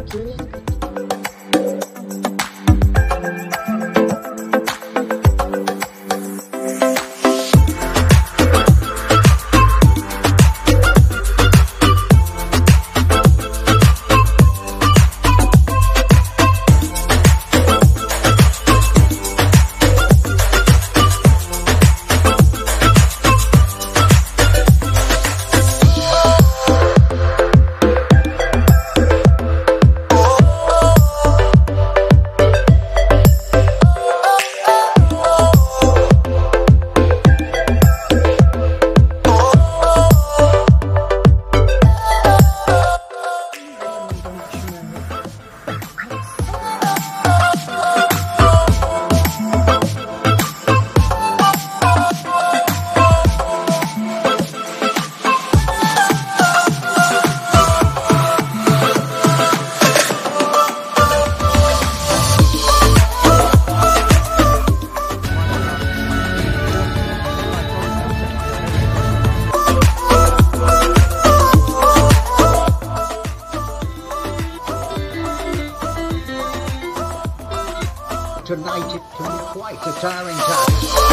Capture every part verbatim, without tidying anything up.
Tonight it can be quite a tiring task.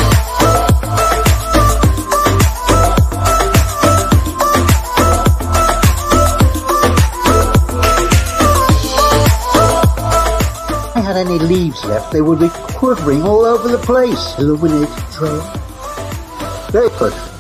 If I had any leaves left, they would be quivering all over the place. Illuminated trail. Very good.